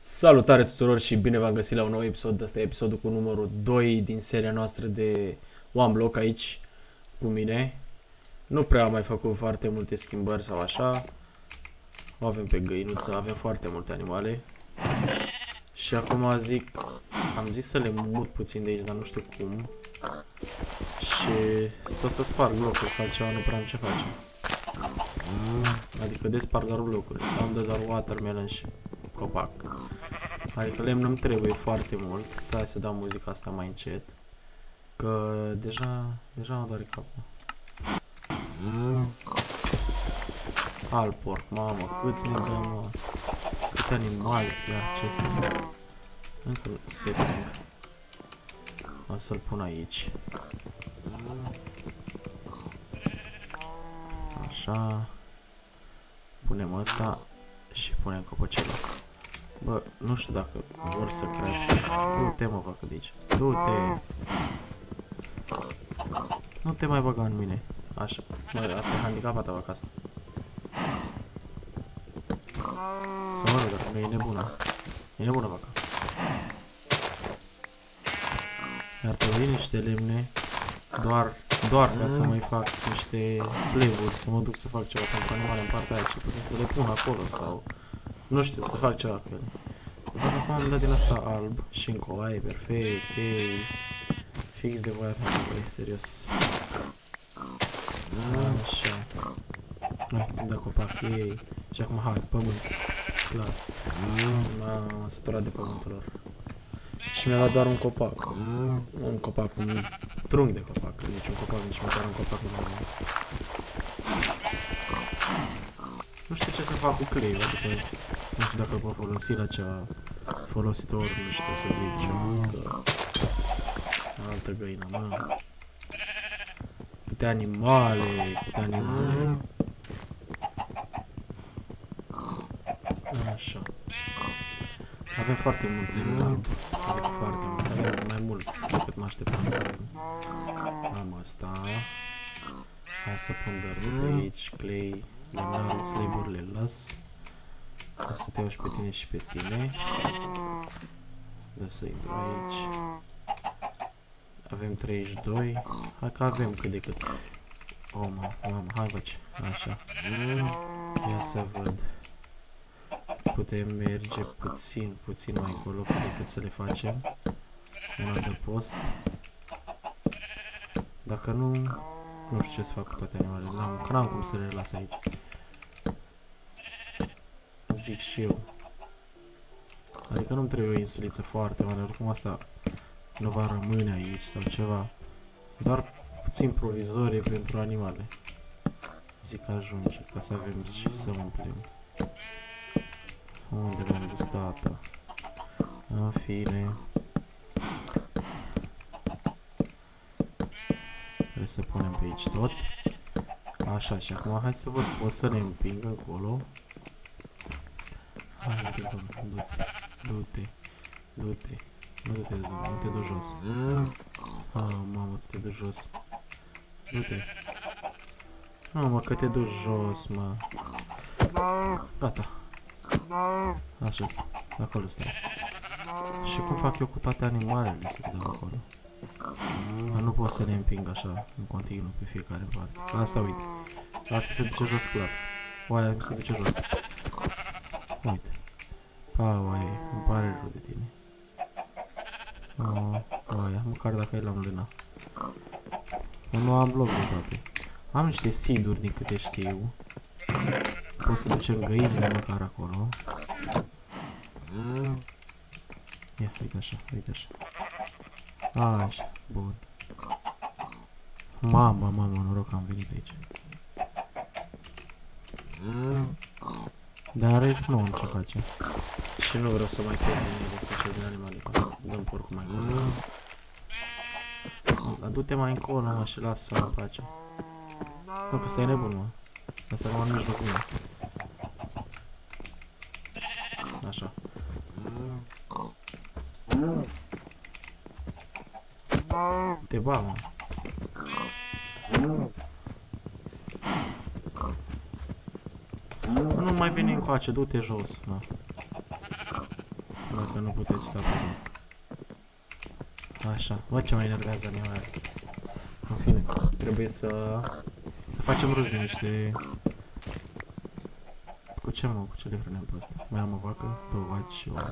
Salutare tuturor și bine v-am găsit la un nou episod. Asta e episodul cu numărul 2 din seria noastră de One Block aici cu mine. Nu prea am mai făcut foarte multe schimbări sau așa. O avem pe găinuță, avem foarte multe animale. Și acum am zis să le mut puțin de aici, dar nu știu cum. Și tot să sparg locul, că altceva nu prea am ce face. Adică desparg doar locuri. Am de doar watermelon și copac. Adică lemn îmi trebuie foarte mult. Stai să dau muzica asta mai încet. Că deja mă doare capul. Alt porc, mamă, câți ne dăm, mă? Câte animale, iar ce sunt? Încă se plâng. O să-l pun aici. Așa. Punem ăsta și punem copocelul. Bă, nu știu dacă vor să crească. Du-te, mă, facă de aici. Du-te. Nu te mai băga în mine. Așa. Mă, asta e handicapata vaca asta. Să mă rog, dacă nu e nebună. E nebună vaca. Ar trebui niște lemne. Doar ca să mai fac niște slave-uri. Să mă duc să fac ceva pentru animale în partea aia. Ce să le pun acolo sau... Nu știu, să fac ceva cu ele. Văd că acum am dat din asta alb și încă o aie, perfect, ei. Fix de voi aveam nevoie, serios. Așa. Hai, te-am dat copac, ei. Și acum, hai, pământ. Clar. M-am săturat de pământul lor. Și mi-a luat doar un copac. Un copac, un trunchi de copac. Nici un copac, nici măcar un copac nu mai am. Nu știu ce să fac cu cleiul, adică... Nu știu dacă pot folosi la ceva folositor, nu știu să zic ceva, că... Altă găină, mă. Câte animale, câte animale. Așa. Avem foarte mult lemn alb, adică foarte mult, avem mai mult decât mă așteptam să avem. Am asta. Hai să pun dărul pe aici, clay, lemnal, slab-urile las. O să te iau și pe tine și pe tine. Da să intru aici. Avem 32. Hai că avem cât de cât. Oh, mamă, hai faci. Așa. Ia să văd. Putem merge puțin mai încolo decât să le facem. Una de post. Dacă nu... Nu știu ce să fac cu toate animalele. N-am cum să le las aici. Zic și eu. Adică nu-mi trebuie o insuliță foarte mare, oricum asta nu va rămâne aici sau ceva. Doar puțin provizorie pentru animale. Zic că ajunge, ca să avem și să umplem. Unde mi-am dus tata? În fine. Trebuie să punem pe aici tot. Așa, și acum hai să văd, pot să le împing încolo. Hai, du-te. Nu te du jos. Mamă, tu te du jos. Du-te. Mamă, că te du jos, mă. Gata. Așa, acolo stai. Și cum fac eu cu toate animalele să le dau acolo? Nu pot să le împing așa, în continuu, pe fiecare parte. Asta, uite. Asta se duce jos clar. Oaia mi se duce jos. Uite. Oaie, îmi pare rău de tine. Oaia, măcar dacă e la mlâna. Nu am bloc de toate. Am niște seed-uri din câte știu. Pot să ducem găinile măcar acolo. Ia, uite așa, uite așa. Așa, bun. Mama, noroc că am venit aici. Dar în rest nu am ce face. Și nu vreau să mai pierd din ele, să cer din animale, ca să dăm porcul mai încolo. Dar du-te mai încolo, mă, și lasă-mă în pace. Nu, că stai nebun, mă. Asta rămân în mijlocul meu. Așa. Te ba, mă. Nu mai veni încoace, du-te jos, mă. Dacă nu puteți sta pe loc. Așa, văd ce mă enervează animale. În fine, trebuie să facem rost de niște... Cu ce mă? Cu ce le hrăneam pe asta? Mai am o vacă, 2 vaci și o...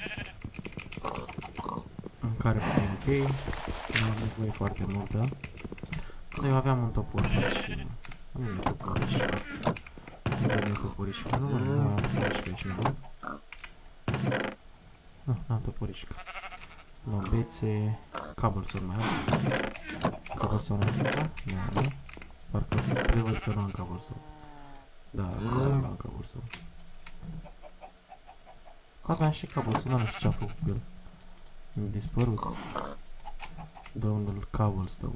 Mâncare pe ok. Nu am nevoie foarte multă. Dar eu aveam un topor și... Nu e toporișca. Nu e toporișca, nu am toporișca aici, nu? Nu, n-am toporișca. Nu, bețe... Cobblestone mai am. Cobblestone am făcut? Nu, nu. Parcă prevăd că nu am cobblestone. Da, nu am cobblestone. Aveam și cobblestone, nu știu ce am făcut cu el. Mi-a dispărut. Domnul cobblestone.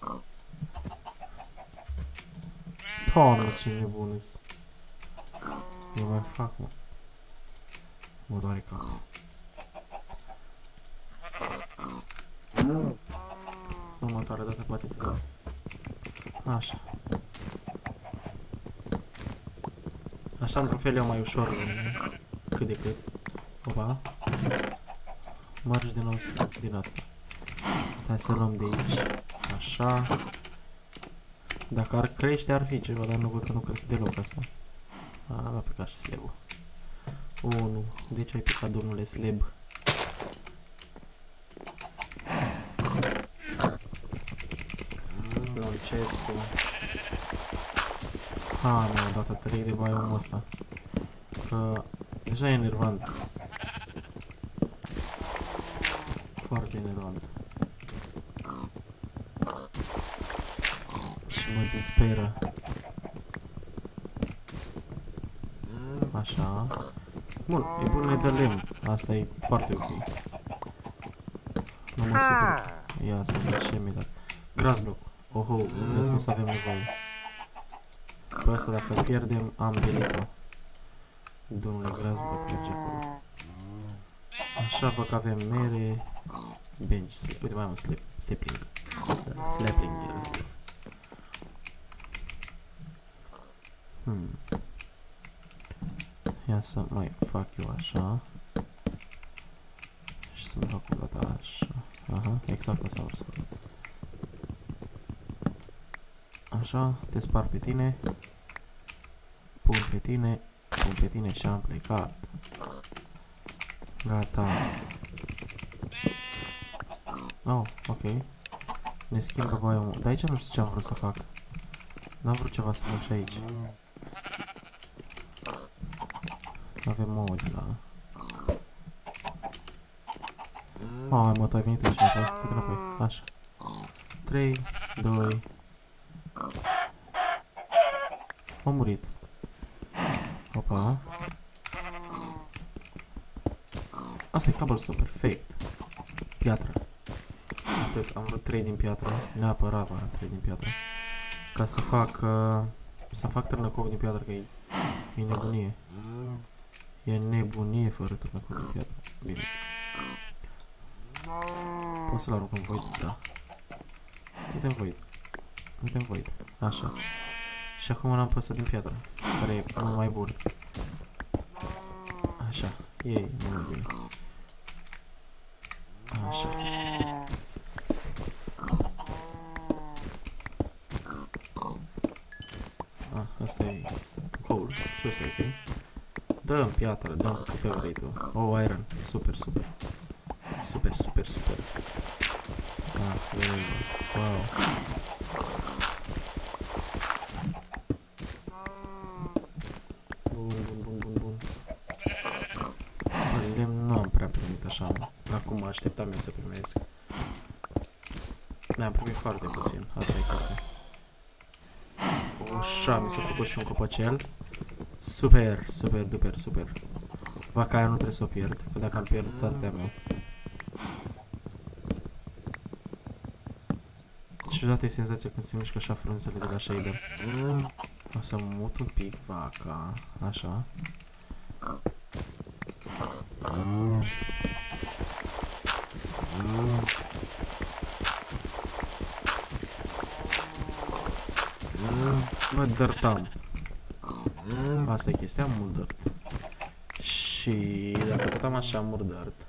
Doamne, ce nebun-s. Eu mai fac, mă. Mă doare capul. Următoarea dată poate te dau. Așa. Așa, într-un fel, e mai ușor, cât de cât. Opa. Mărgi din nou din asta. Stai să luăm de aici. Așa. Dacă ar crește, ar fi ceva, dar nu văd că nu crește deloc asta. A picat și slab-ul. 1. De ce ai picat, domnule slab? Luăm chest-ul. Mi-a dat atât de biomul ăsta. Că deja e enervant. Foarte enervant. Și mă disperă. Așa. Bun, e bun, ne dă lemn. Asta e foarte ok. Nu mă supăr. Ia să văd ce mi-a dat. Grassblock. Oho, de sus avem nevoie. Pe asta dacă îl pierdem, am belit-o. Domnule Grassblock merge acolo. Așa văd că avem mere. Bench, uite mai am un sapling. Sapling, era zic. Ia să mai fac eu așa. Și să-mi fac o dată așa. Aha, exact asta am să fac. Așa, te spar pe tine. Pun pe tine și am plecat. Gata. Oh, ok. Ne schimbă biomul. Dar aici nu știu ce am vrut să fac. N-am vrut ceva să fac și aici. Avem ouă de la... mă, tu ai venit aici înapoi. Uite înapoi. Așa. 3, 2... A murit. Opa. Asta e cobblestone, perfect. Piatră. Atât, am vrut 3 din piatră. Neapărat 3 din piatră. Ca să fac... să fac târnăcov din piatră, că e nebunie. E nebunie fără târnăcov din piatră. Bine. Pot să-l arunc în void? Da. Uite-mi void. Uite-mi void. Așa. Și acum l-am păsat din piatră, care e mult mai bun. Așa, e mult bine. Așa. Asta e gold și asta e ok. Dă-mi piatră, dă-mi câte vrei tu. Oh, iron, super, super. Super, super, super. Wow. Nu am prea primit așa, acum mă așteptam eu să primesc. Ne-am primit foarte puțin, asta e chestia. Ușa, mi s-a făcut și un copacel. Super, super, duper, super. Vaca aia nu trebuie să o pierd, că dacă am pierdut toate meu. Ciudată e senzația când se mișcă așa frunzele de la shader. O să mut un pic vaca, așa. Bă, dirt am. Asta e chestia, mult dirt. Și dacă tot am așa murdărt,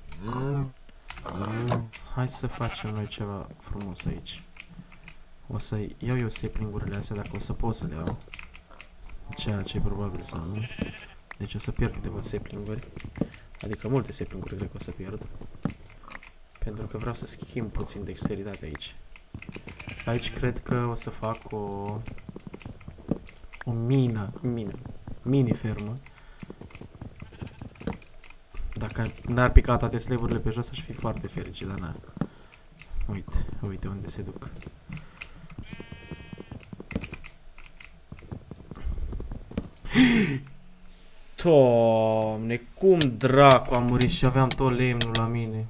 hai să facem noi ceva frumos aici. O să iau eu sapling-urile astea, dacă o să pot să le iau. Ceea ce e probabil să nu. Deci o să pierd câteva sapling-uri. Adică multe sapling-uri cred că o să pierd. Pentru că vreau să schimb puțin dexteritatea aici. Aici cred că o să fac o mini fermă. Dacă n-ar pica toate slab-urile pe jos, aș fi foarte fericit, dar n-ar. Uite unde se duc. Doamne, cum dracu am murit și aveam tot lemnul la mine.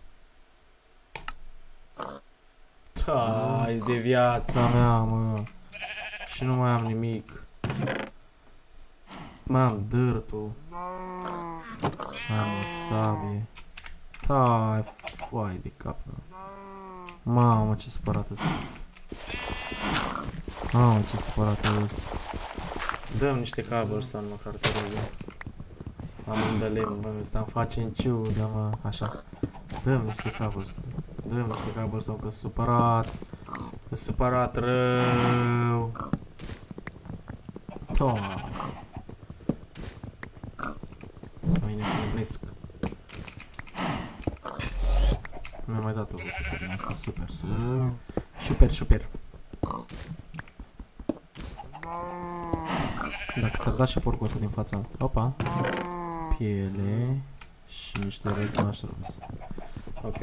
Hai de viața mea, mă. Și nu mai am nimic. Mai am dirt-ul. Am o sabie. Hai, foai de cap, mă. Mamă, ce supărată sunt. Mamă, ce supărată sunt. Dăm niște cobblestone, măcar te rog. Am un de lemn, mă, ăsta îmi face în ciudă, mă, așa. Dăm niște cobblestone. Dăm niște cobblestone, că-s supărat. Că-s supărat rău. Doamne. Mâine să nebunesc. Mi-a mai dat o bucuță din asta, super. Super. Dacă s-ar da și porcul ăsta din fața. Opa. Piele. Și niște red mushrooms. Ok.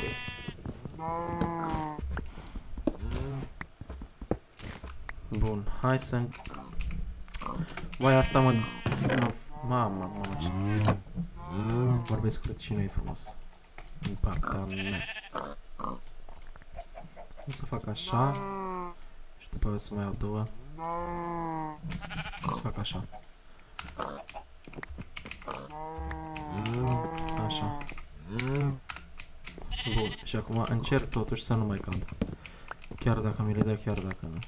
Bun, hai să... Vai, asta mă... Mamă, ce... Vorbesc urât și nu e frumos. În partea mea. O să fac așa. Și după aia o să mai iau două. O să fac așa. Așa. Bun, și acum încerc totuși să nu mai cad. Chiar dacă mi le dă, chiar dacă nu.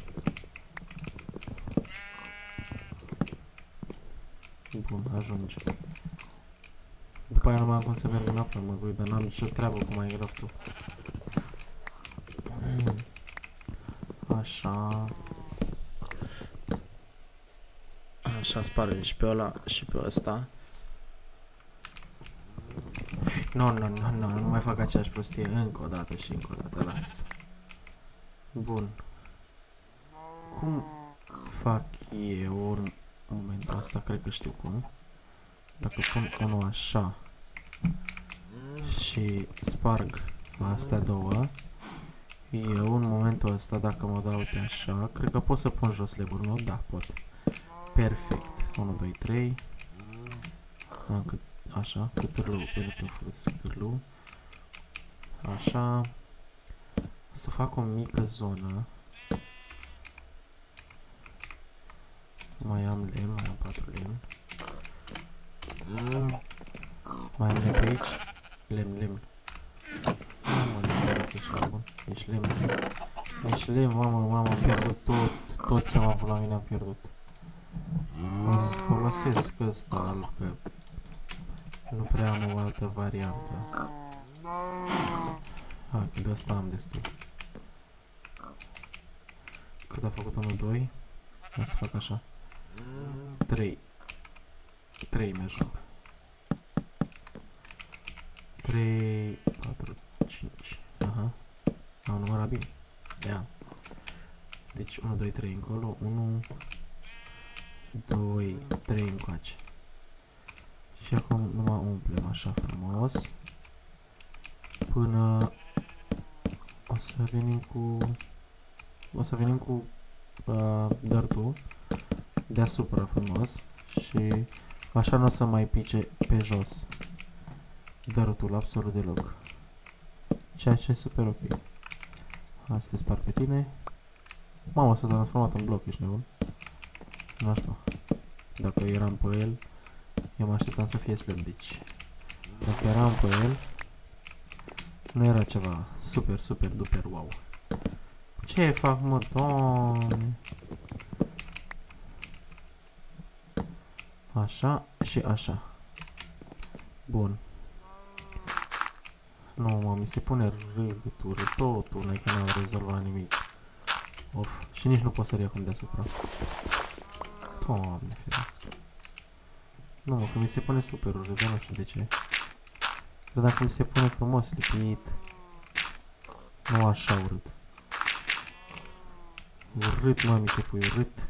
Bun, ajunge. După aia nu mai am cum să merg înapoi, mă gâi, dar n-am nicio treabă cu Minecraft-ul. Așa. Așa, spargem și pe ăla și pe ăsta. Nu mai fac aceeași prostie încă o dată și încă o dată, las. Bun. Cum fac eu în momentul ăsta? Cred că știu cum. Dacă pun unul așa și sparg astea două, eu în momentul ăsta, dacă mă dau uite așa, cred că pot să pun jos slab-uri, nu? Da, pot. Perfect. 1, 2, 3. Așa, cu târlou, pentru că folosesc târlou. Așa. O să fac o mică zonă. Mai am lemn, mai am 4 lemn. Mai am lemn pe aici. Lemn. Mamă, ești lemn. Ești lemn, mamă, am pierdut tot ce am avut la mine am pierdut. O să folosesc ăsta alb, că nu prea am o altă variantă. Hai, că de asta am destul. Cât a făcut 1, 2? Hai să fac așa. 3 mi-ajung. 3, 4, 5. Aha. Am numărat bine. Ia. Deci 1, 2, 3 încolo. 1, 2, 3 încoace. Și acum numai umplem așa frumos. Până o să venim cu dirt-ul deasupra frumos. Și așa nu o să mai pice pe jos dirt-ul absolut deloc. Ceea ce e super ok. Asta te sparg pe tine. Mamă, s-a transformat în bloc, ești nebun? Nașpa. Dacă eram pe el, eu mă așteptam să fie slab, deci dacă eram pe el, nu era ceva super duper wow. Ce fac, mă, Doamne? Așa și așa. Bun. Nu, mă, mi se pune râgătură, totul, noi că n-am rezolvat nimic. Of, și nici nu pot să acum deasupra. Doamne, ferească. Nu, mă, că mi se pune super urât, dar nu știu de ce. Dar dacă mi se pune frumos lipit, nu așa urât. Urât, mă, mi te pui urât.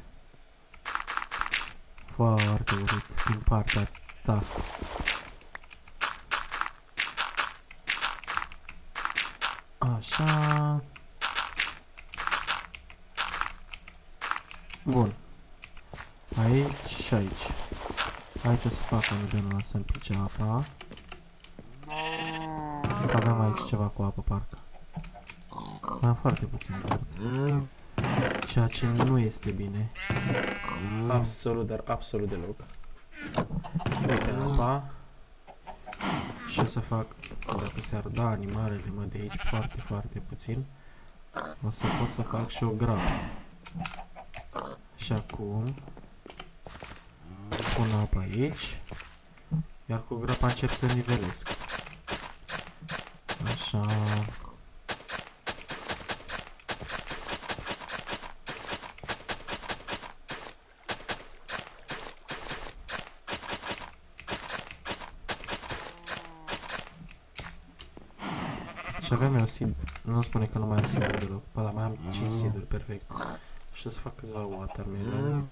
Foarte urât din partea ta. Așa. Bun. Aici și aici. Aici o să fac un genul ăla să-mi plece apa. Aveam aici ceva cu apă, parcă. Mai am foarte puțin verde. Ceea ce nu este bine. Absolut, dar absolut deloc. Uite apa. Și o să fac, dacă se-ar da animalele, mă, de aici foarte, foarte puțin, o să pot să fac și o grapă. Și acum pun apa aici, iar cu grapa încep să nivelesc. Așa. Și aveam eu seed, nu spune că nu mai am seed deloc, ba da, mai am 5 seed-uri, perfect. Și o să fac câțiva watermelon.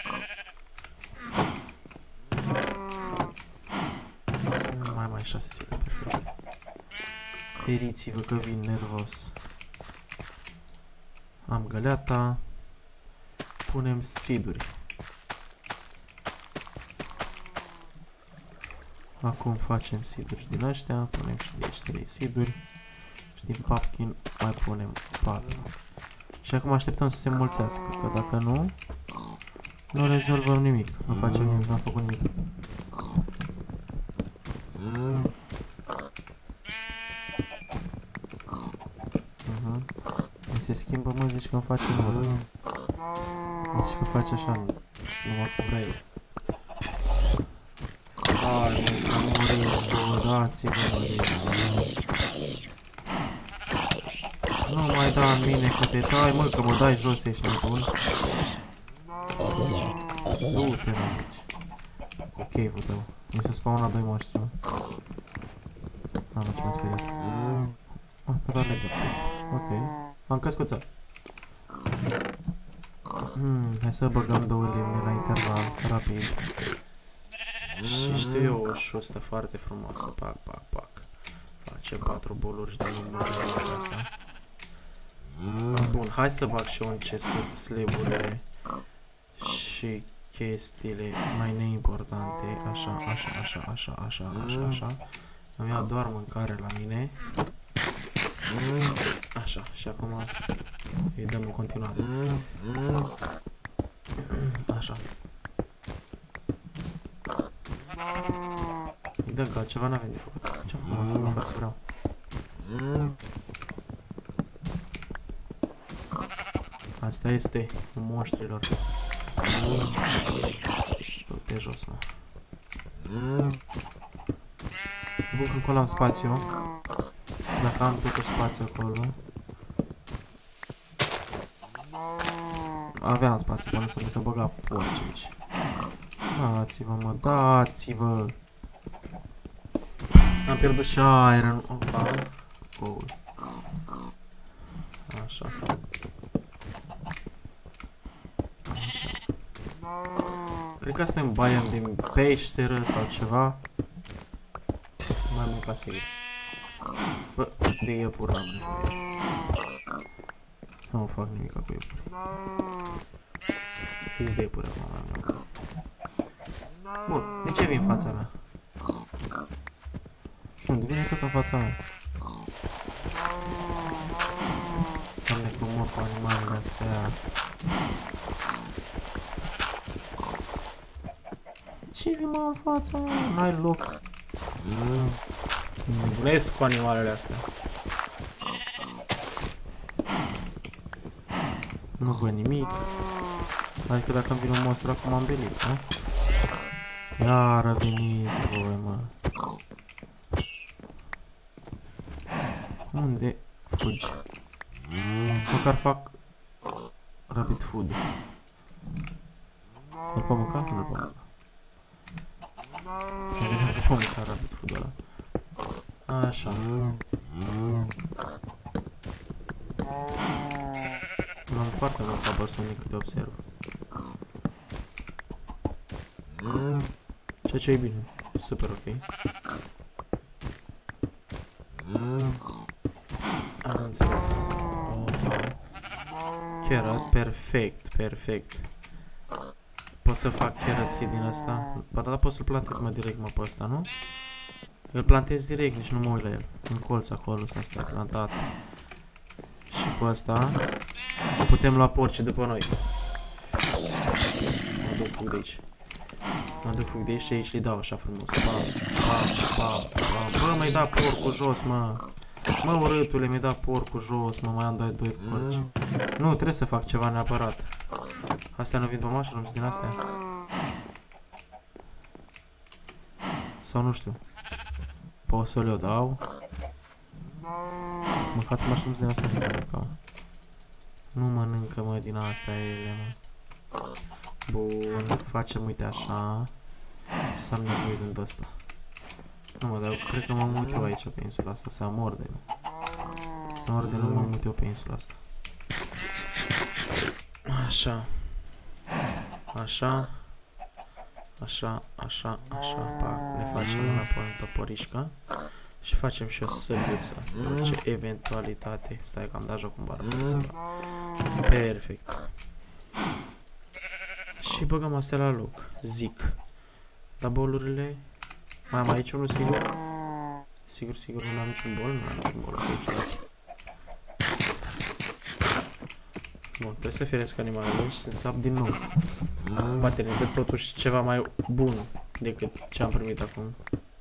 Mai 6 seed-uri, perfect. Feriți-vă că vin nervos. Am găleata. Punem seed-uri. Acum facem seed-uri din ăștia, punem și de aici 3 seed-uri. Și din pumpkin mai punem 4. Și acum așteptăm să se înmulțească, că dacă nu, nu rezolvăm nimic. Nu facem nimic, nu am făcut nimic. Mi se schimbă, mă, zici că îmi face numărul. Zici că face așa, numai cum vrea eu. Hai, mă, să muresc, bă, dați-vă, mă, nu mai da în mine că te dai, mă, că mă dai jos, ești nebun. Du-te, mă, aici. Cu cave-ul tău. Mi se spawna 2 monștri, mă. Mă, ce m-am speriat. Mă, doar leather, ok. Am căscuță. Hai să băgăm 2 lemne la interval, rapid. Și știu eu o șustă foarte frumoasă, pac, pac, pac. Face 4 boluri de număr de asta. Bun, hai să bag și eu în chesturi slab-urile și chestiile mai neimportante. Așa, așa, așa, așa, așa, așa, așa. Îmi iau doar mâncare la mine. Așa, și acum îi dăm în continuare. Așa. Îi dăm că altceva n-avem de făcut. Ce-am făcut să mă fac să vreau? Asta este monștrilor. Du-te jos, mă. Bun, că acolo am spațiu. Și dacă am totuși spațiu acolo. Aveam spațiu până să mi se băga porci aici. Dați-vă, mă, dați-vă! Am pierdut și iron. Opa. Cool. Așa. Așa. Cred că asta e un biome din peșteră sau ceva. Mai mânca sigur. Bă, de iepuri n-am nevoie. Nu fac nimic cu iepuri. Fix de iepuri acum mai am nevoie. Bun, de ce vin în fața mea? Și unde vine tot în fața mea? Doamne, cum mor cu animalele astea. Ce vin, mă, în fața mea? N-ai loc. Nebunesc cu animalele astea. Nu văd nimic. Adică dacă îmi vine un monstru acum am belit, nu? Iară veniți voi, mă. Unde fugi? Măcar fac rapid food. Îl pot mânca? Nu-l pot mânca. Mă gândeam că pot mânca rapid food-ul ăla. Așa. Am foarte mult cobblestone cât observ. Ceea ce e bine. Super ok. Am înțeles. Carrot, perfect, perfect. Pot să fac carrot seed din asta? Ba da, pot să-l plantez mă direct mă pe ăsta, nu? Îl plantez direct, nici nu mă uit la el. În colț acolo, s-a plantat. Și cu asta putem lua porci după noi. Mă duc fug de aici. Mă duc fug de aici și aici li dau așa frumos. Bă, mi-ai dat porcul jos, mă. Mă, urâtule, mi-ai dat porcul jos, mă, mai am doi porci. Nu, trebuie să fac ceva neapărat. Astea nu vin pe mushrooms din astea? Sau nu știu. Pot să le dau. Mâncați mushrooms din astea? Nu mănâncă, mă, din astea ele, mă. Bun, facem, uite așa. Să am nevoie de ăsta. Nu mă, dar eu cred că mă mut eu aici pe insula asta, să am ordine. Să am ordine, mă mut eu pe insula asta. Așa. Așa. Așa, așa, așa. Pa, ne facem înapoi în toporișcă. Și facem și o săbiuță. Ce eventualitate. Stai că am dat joc în bară. Perfect. Și băgăm astea la loc. Zic. Dar bolurile... Mai am aici unul sigur? Sigur, sigur, nu am niciun bol? Nu am niciun bol aici. Bun, trebuie să firesc animalele și să sap din nou. Poate ne dă totuși ceva mai bun decât ce am primit acum.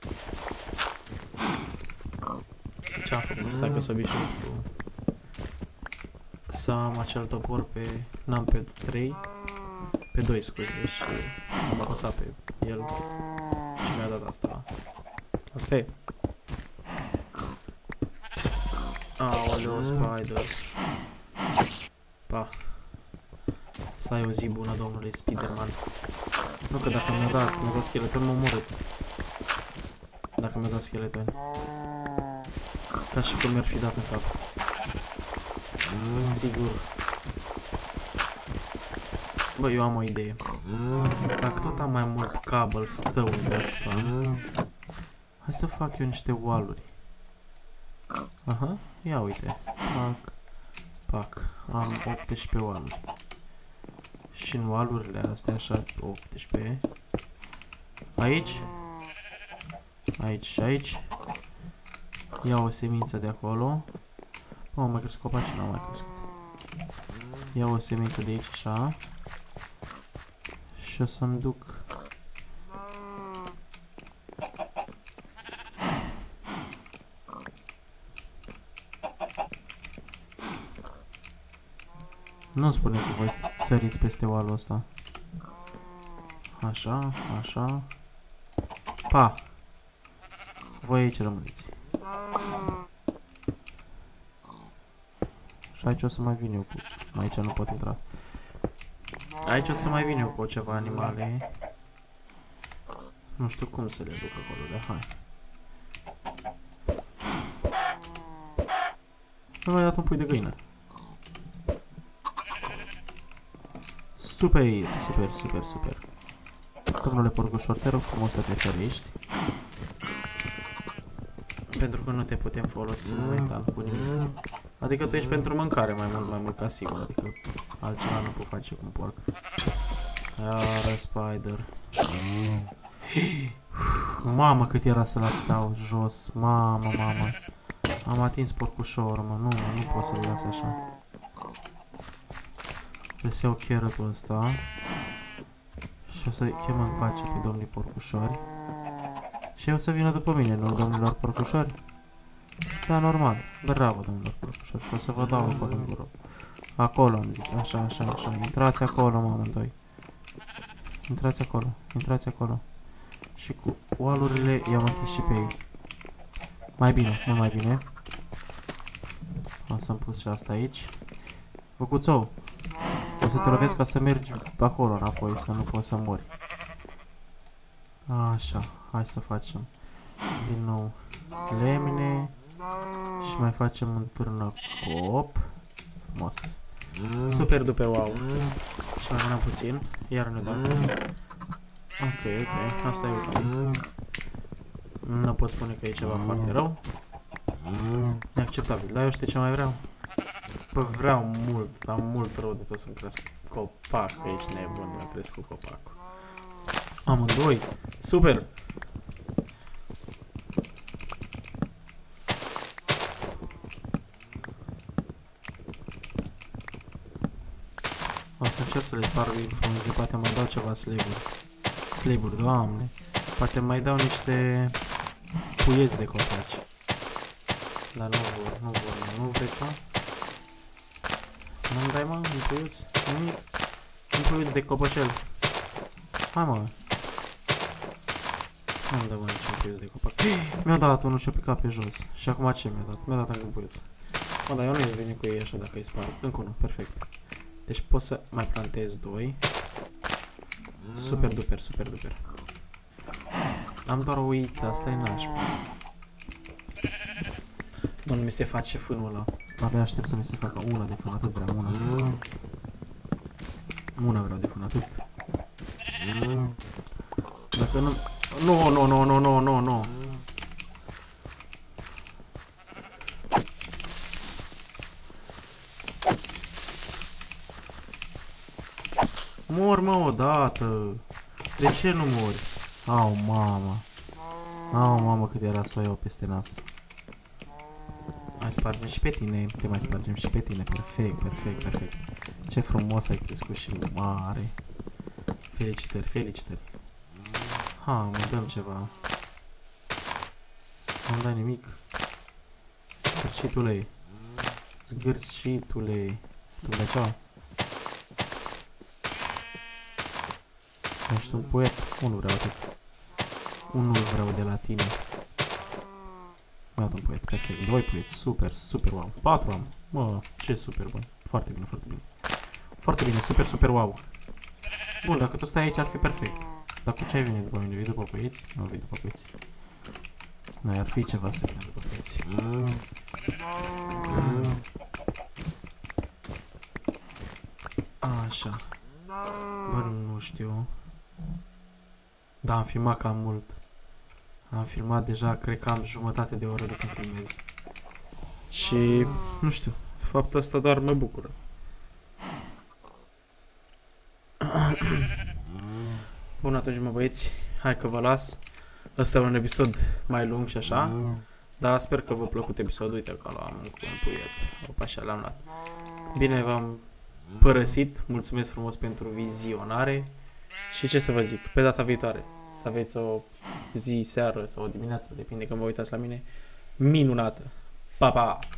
Ce am făcut? Stai că s-a obișnuit cu... Să am acel topor pe... N-am pe 3. Pe 2, scuze, și am apăsat pe el. Și mi-a dat asta. Asta e. Aoleu, spider. Pa. Să ai o zi bună, domnule Spiderman. Nu că dacă mi-a dat skeleton, m-a omorât. Dacă mi-a dat skeleton. Ca și cum mi-ar fi dat în cap. Sigur. Bă, eu am o idee. Dacă tot am mai mult cobblestone de asta, hai să fac eu niște wall-uri. Aha, ia uite. Pac, pac. Am 18 wall-uri. Și în wall-urile astea, așa, 18. Aici. Aici și aici. Ia o semință de acolo. Bă, mai crescut copacii? Nu au mai crescut. Ia o semință de aici, așa. Și o să-mi duc... Nu spune că voi săriți peste wall-ul ăsta. Așa, așa. Pa! Voi aici rămâneți. Și aici o să mai vin eu cu... Aici nu pot intra. Aici o să mai vin eu cu ceva animale. Nu știu cum să le duc acolo, dar hai. Nu mi-ai dat un pui de găină. Super, super, super, super. Domnule porcușor, te rog frumos să te ferești. Pentru că nu te putem folosi momentan cu nimic. Adică tu ești pentru mâncare mai mult ca sigur. Adică altceva nu pot face cu un porc. Iară, spider. Mamă, cât era să-l dau jos. Mamă, mamă. Am atins porcușorul, mă. Nu pot să-l las așa. Trebuie să iau carrotul ăsta. Și o să chem încoace pe domnii porcușori. Și eu să vină după mine, nu, domnilor porcușori? Da, normal. Bravo, domnilor porcușori. Și o să vă dau acolo în gură. Acolo am zis. Așa, așa, așa. Intrați acolo, mă, amândoi. Intrați acolo. Intrați acolo. Și cu wall-urile i-am închis și pe ei. Mai bine, mult mai bine. să-mi pus și asta aici. Făcuțou, o să te lovesc ca să mergi acolo înapoi, să nu poți să mori. Așa, hai să facem din nou lemne și mai facem un târnăcop. Frumos. Super duper wow. Și mai mânăm puțin, iar ne dăm. Ok, ok, asta e ok. Nu pot spune că e ceva foarte rău. E acceptabil, dar eu știu ce mai vreau? Bă, vreau mult, am mult rău de tot să-mi cresc copac, că ești nebun, mi-a crescut copacul. Amândoi, super! O să încerc să le sparg frunze, poate mai dau ceva slaburi. Slaburi, doamne! Poate mai dau niște puieți de copaci. Dar nu vreți, mă? Nu-mi dai, mă, un puiuț? Nimic? Un puiuț de copăcel. Hai, mă. Nu-mi dă, mă, niciun puiuț de copac. Mi-a dat unul ce-a picat pe jos. Și acum ce mi-a dat? Mi-a dat încă un puiuț. Mă, dar eu nu-i vine cu ei așa dacă îi sparg. Încă unul, perfect. Deci pot să mai plantez 2. Super duper, super duper. Am doar o uiță, asta e nașpa. Bă, nu mi se face fânul ăla. Abia aștept să mi se facă una de fân, atât vreau, una. Una vreau de fân, atât. Dacă nu... Nu. Mor, mă, odată. De ce nu mori? Au, mamă. Au, mamă, cât era să o iau peste nas. Mai spargem și pe tine, te mai spargem și pe tine. Perfect, perfect, perfect. Ce frumos ai crescut și mare. Felicitări, felicitări. Ha, mă dăm ceva. Nu-mi dai nimic. Zgârcitule. Zgârcitule. Tu-mi dai ceva? Ești un poet? Unul vreau atât. Unul vreau de la tine. Mi-a dat un poet, perfect. 2 poeți, super, super wow. 4 am. Mă, ce super bun. Foarte bine, foarte bine. Foarte bine, super, super wow. Bun, dacă tu stai aici ar fi perfect. Dar cu ce ai venit după mine? Vii după poeți? Nu vii după poeți. Noi ar fi ceva să vină după poeți. Așa. Bă, nu știu. Da, am filmat cam mult. Am filmat deja, cred că am jumătate de oră de când filmez. Și, nu știu, faptul ăsta doar mă bucură. Bun, atunci, mă băieți, hai că vă las. Ăsta e un episod mai lung și așa. Dar sper că v-a plăcut episodul. Uite că l-am cu un puiet. Opa, așa l-am luat. Bine, v-am părăsit. Mulțumesc frumos pentru vizionare. Și ce să vă zic, pe data viitoare să aveți o zi, seară sau o dimineață, depinde când vă uitați la mine, minunată. Pa, pa!